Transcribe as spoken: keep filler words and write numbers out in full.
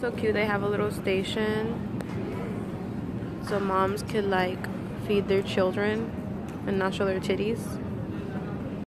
So cute. They have a little station so moms could like feed their children and not show their titties.